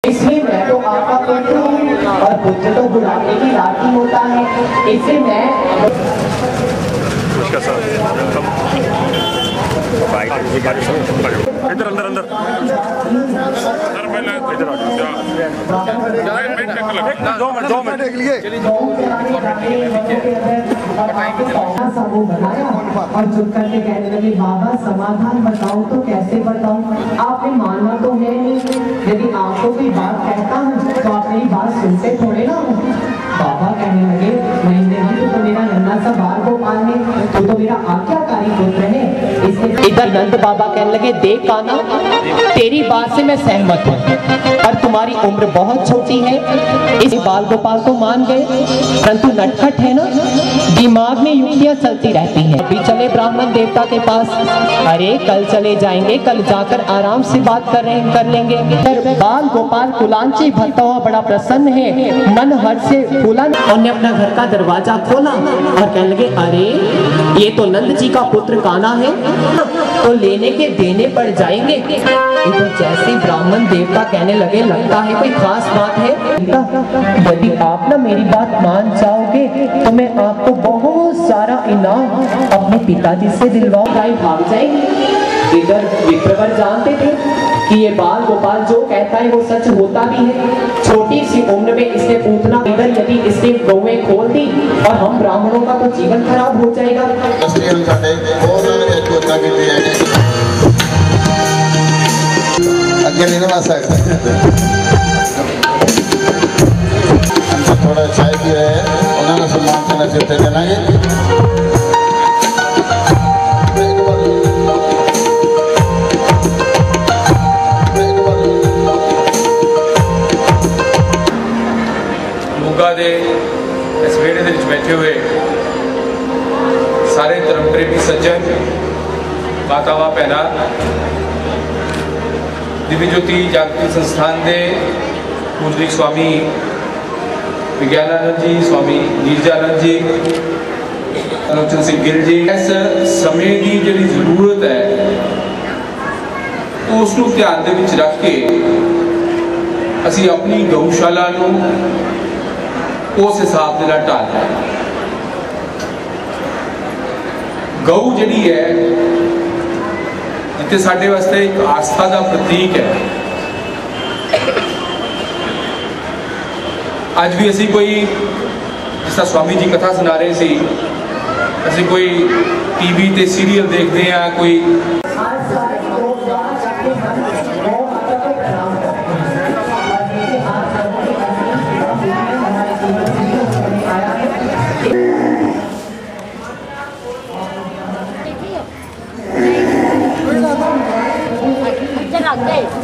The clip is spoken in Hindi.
इसलिए मैं तो आपका पुत्र हूँ और पुत्र तो बुढ़ापे की राखी होता है। इससे मैं इधर अंदर अंदर इधर दो मिनट और चुप करके कहने लगे बाबा समाधान बताऊं तो कैसे बताऊं, आपने मानना तो है नहीं। यदि आपको कोई बात कहता हूँ तो आप मेरी बात सुनते थोड़े ना। बाबा कहने लगे महीने ही तो मेरा नन्ना सा बाल को पालने, तू तो मेरा आज्ञाकारी पुत्र है। इसलिए इधर नंद बाबा कहने लगे देख कान्हा, तेरी बात से मैं सहमत हूँ पर तुम्हारी उम्र बहुत छोटी है। इस बाल गोपाल तो मान गए, परंतु नटखट है ना, दिमाग में युक्तियां चलती रहती हैं। अभी चले ब्राह्मण देवता के पास, अरे कल चले जाएंगे, कल जाकर आराम से बात कर लेंगे। बाल गोपाल कुलांची भरता हुआ बड़ा प्रसन्न है, मन हर्ष से फूला। उन्होंने अपना घर का दरवाजा खोला और कहने लगे अरे ये तो नंद जी का पुत्र कान्हा है, तो लेने के देने पड़ जाएंगे। इधर जैसे ब्राह्मण देवता कहने लगे लगता है कोई खास बात है, यदि आप ना मेरी बात मान जाओगे तो मैं आपको बहुत सारा इनाम अपने पिताजी से दिलवाऊंगा। भाग जाएंगे। इधर विप्रवर जानते थे कि ये बाल गोपाल जो कहता है वो सच होता भी है। छोटी सी उम्र में इसने पूतना, इधर यदि इसने गौएं खोल दी और हम ब्राह्मणों का तो जीवन खराब हो जाएगा। थोड़ा चाय पी रहे हैं, उन्होंने सम्मान से नसीहतें देना। ਦੇ ਇਸ ਵੇੜੇ ਦੇ ਵਿੱਚ ਬੈਠੇ ਹੋਏ ਸਾਰੇ ਧਰਮ ਪ੍ਰੇਮੀ ਸੱਜਣ, ਮਾਤਾਵਾਂ, ਭੈਣਾਂ, दिव्य ज्योति जागृति संस्थान के पूजनीक स्वामी विज्ञानानंद जी, स्वामी नीरजानंद जी, अलोचन सिंह गिल जी, इस समय की जी जरूरत है उसको ध्यान दे विच रख के असी अपनी गौशाला नूं उस हिसाब के ढालना। गौ जी है जिते साडे वास्ते एक आस्था का प्रतीक है। अज भी असी कोई जिस तरह स्वामी जी कथा सुना रहे सी, असी कोई टीवी ते सीरियल देखते हैं, कोई Hãy subscribe cho kênh Ghiền Mì Gõ để không bỏ lỡ